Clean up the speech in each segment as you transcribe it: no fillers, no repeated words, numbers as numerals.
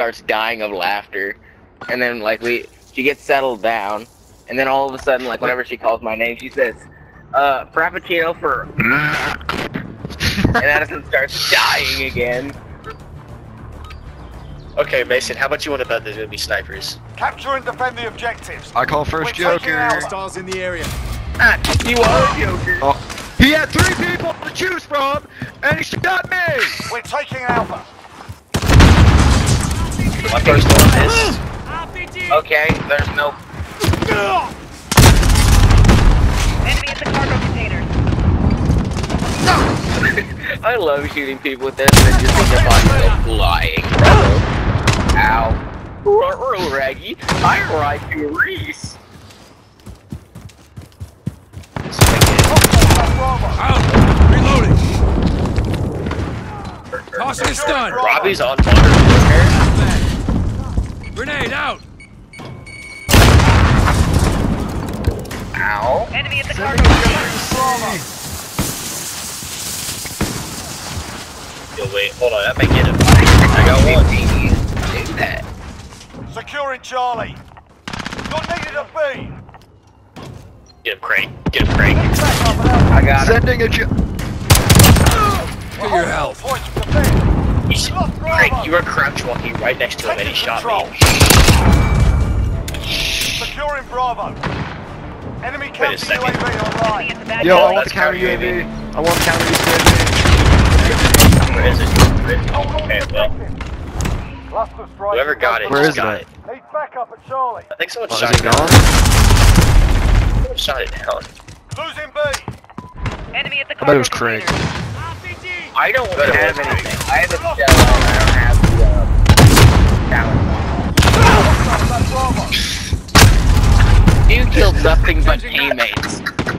starts dying of laughter, and then like she gets settled down, and then all of a sudden, like whenever she calls my name, she says, "Frappuccino for," and Addison starts dying again. Okay, Mason, how about you want to bet there's gonna be snipers? Capture and defend the objectives. I call first Joker. Hostiles in the area. You are Joker. Oh. He had 3 people to choose from, and he shot me! We're taking Alpha. My first one is... Okay, there's no... Enemy at the cargo container. I love shooting people with this, and then just think their bodies go flying. Ow. Ruh-roh, Raggy. I ride to Reese. Out! Reloading! Tossing a stun! Robbie's on water. Grenade out! Ow. Enemy at the cargo container. Yo, wait, hold on, I might get him. I got one. Do that. Securing Charlie. You're needed at B. Get him, Craig. Get him, Craig. I got it. Sending a Get your health. Points to defend. Craig, you were crouch walking right next to him and he shot me. Securing Bravo. Enemy Wait a counter second. UAV online. Enemy at the back. Yo, I want Let's the counter counter UAV. I want the counter UAV. Where is it? Okay, well, Cluster strike. whoever got it Where just is got it? it. Need backup at Charlie. I think someone Oh, shot is it it down. gone? Someone shot it down. Losing B. Enemy at the I bet it cargo was Craig. container. I don't But it have was anything. I have a shell. I don't have the talent. You killed nothing but teammates.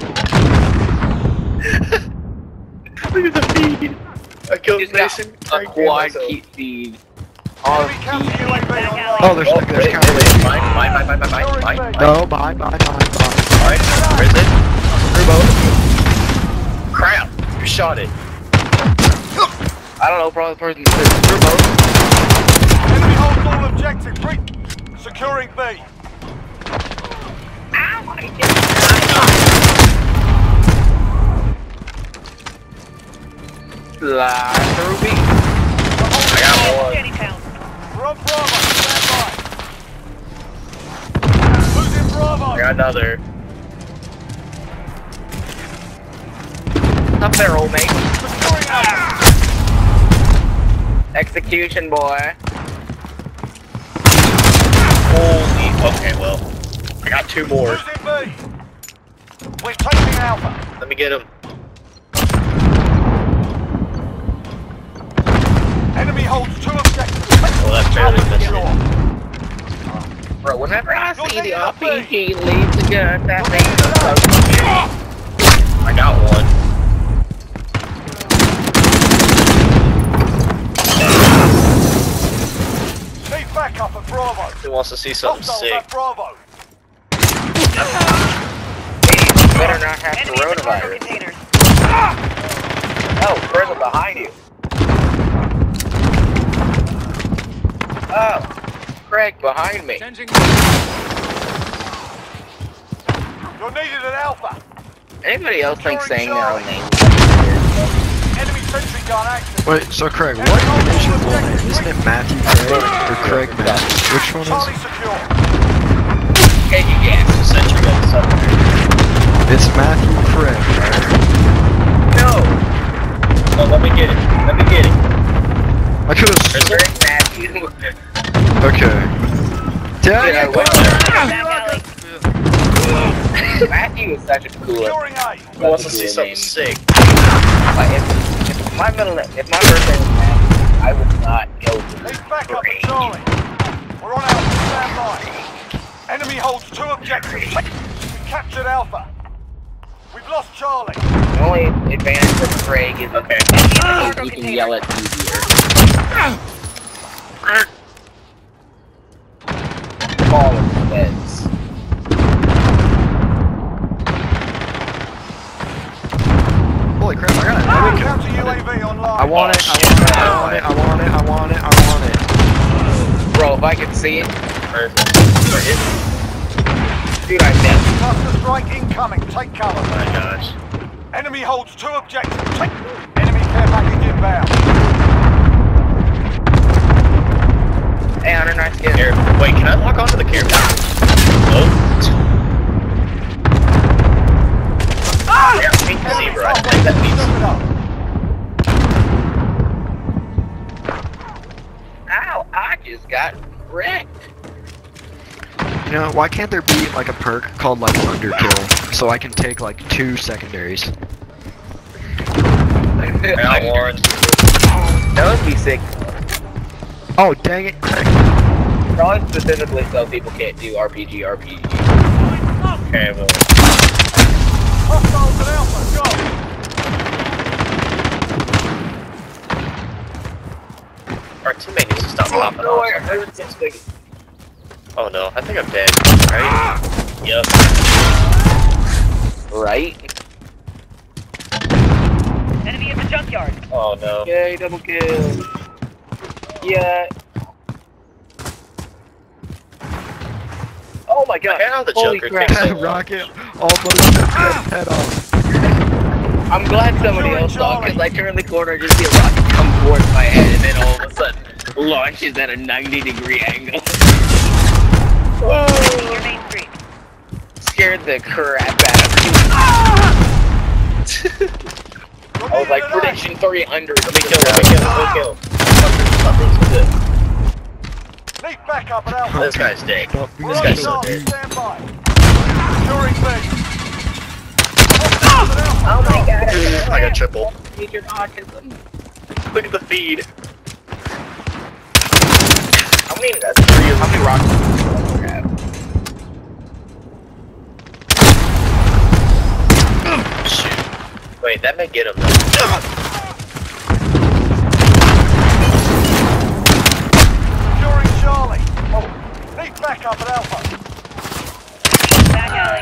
Look at the feed. I killed He's got Mason. a quad key feed. All Enemy counter UAV online. Oh, there's counter. Mine. No, mine. Mine. Where is it? Crap. You shot it. I don't know, probably the person that says turbo. Enemy holds all objectives. Securing B. Slide through me. I got one. Scanning pounds. We're on Bravo. Stand by. Losing Bravo. I got another. Up there, old mate. Securing Alpha. Execution, boy. Holy. Okay, well. I got 2 more. Losing B. We're taking Alpha. Let me get him. Enemy holds 2 objectives. Well, that's barely missing. Bro, whenever I You're see the taking up B. RPG leave the gun, that means I got one. Need backup at Bravo. Who wants to see something Hostiles sick? at Bravo. better not have Enemy at the cargo coronavirus. container. Oh, further behind you. Oh, Craig behind me. Changing. You're needed at Alpha. Anybody else think saying their own name? Enemy sentry gun active. Wait, so Craig, what is your full name? Isn't it Matthew Craig or Craig Matthew? Which one Charlie is it? secure. Can you guess? Sentry guns up there. It's Matthew Craig, right? No. Oh, let me get it. Let me get it. I could have. Craig Matthew. Okay. Dad, Yeah, you well- Back alley. Matthew is such a cool. Securing A. Who wants to see something sick? Like, if my middle name, if my first name was Matthew, I would not go to Need backup at Craig. Charlie. We're on Alpha. Stand by. Enemy holds 2 objectives. We captured Alpha. We've lost Charlie. The only advantage of Craig is Okay. you can yell it easier. All of the beds. Holy crap, I got it. Counter UAV online. I want it, I want it, I want it, I want it, I want it, I want it. if I could see it. Perfect. Dude, I missed. Cluster strike incoming. Take cover. Oh my gosh. Enemy holds 2 objectives. Take. Enemy care package inbound. Hey, Hunter, nice get. Here. Wait, can I lock onto the care package? Oh. Yeah, pink zebra. I think that means. Step it up. Ow, I just got wrecked. You know, why can't there be like a perk called like underkill so I can take like 2 secondaries? I got one. That would be sick. Oh dang it, Craig. Probably specifically so people can't do RPG. Okay, well. Hostiles at Alpha. Go. Our teammate needs to stop popping no, off. Oh no, I think I'm dead. Right? Yep. Right? Enemy in the junkyard. Oh no. Yay, double kill. Yeah. Oh my god. How the Holy Joker crap. takes so long. Rocket almost took his head off. I'm glad somebody else saw because I turn the corner and just see a rocket come towards my head and then all of a sudden launches at a 90-degree angle. Enemy your main street. Scared the crap out of me. I was like, prediction 3 under. Let me kill. Something's good. Need backup at Alpha. This guy's dead. Stop being We're This on guy's so target. dead. Stand by. Securing B. Hostiles at Alpha. Oh my god. I got triple. Major autism. Look at the feed. How many rockets do you have? Shoot. Wait, that may get him though. Securing Charlie. Need backup at Alpha. Back alley.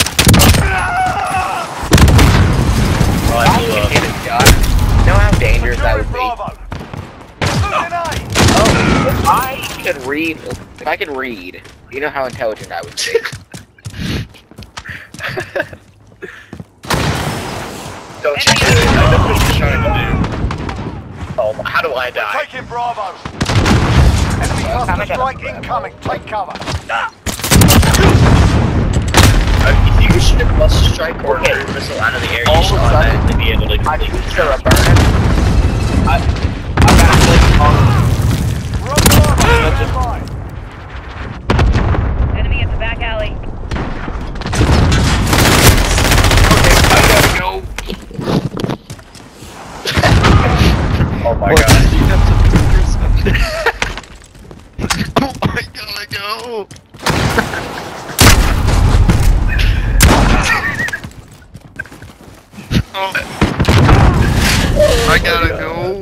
Oh, I I blew can up. hit a shot. Know how dangerous that Securing would be? Bravo. Losing A. Oh, if I could read, you know how intelligent I would be. Don't you do it. I know what you're trying to do. Oh, how do I die? Taking Bravo. Enemy cluster strike incoming. Take cover. If you shoot a cluster strike or a missile out of the air, you All should of a sudden, automatically be able to I complete shoot the for a job. burn. I got a click on. We're on Bravo. Stand by. Enemy at the back alley. I gotta go. Oh my What, god. do you have some food or something? Oh, I gotta go. Oh. I gotta go.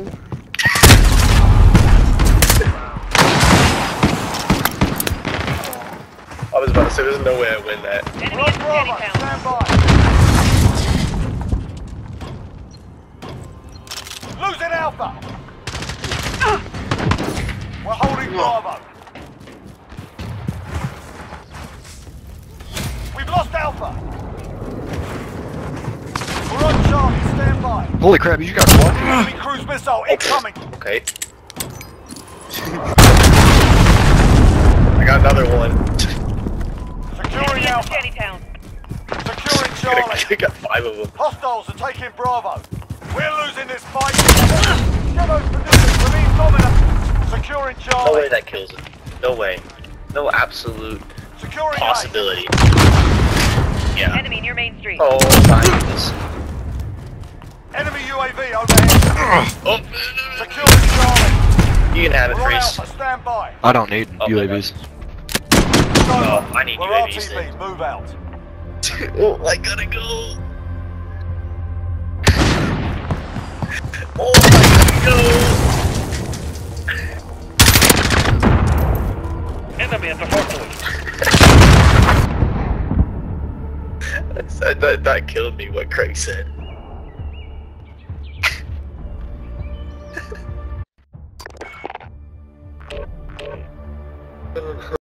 I was about to say, there's no way I win that. Enemy We're on at the Bravo. Shanty Stand by. Losing Alpha. We're holding Bravo. We've lost Alpha. We're on Charlie. Stand by. Holy crap, you just got one? Enemy cruise missile incoming. Okay. I got another one. Securing Enemy at the Alpha. Shantytown. Securing Charlie. I got 5 of them. Hostiles are taking Bravo. We're losing this fight. Get those positions. Remain dominant. Securing No way Charlie. that kills him. No way. No absolute Securing A. possibility. Yeah. Enemy in your main street. Oh my goodness. Enemy UAV overhead. Oh, Securing Charlie. you can have it, We're on Freeze. Alpha. Stand by. I don't need Oh, UAVs. Oh, I need We're UAVs RTB. Move out. Oh, I gotta go. Oh, I gotta go. Enemy at the forklift. That killed me, what Craig said. been recruited.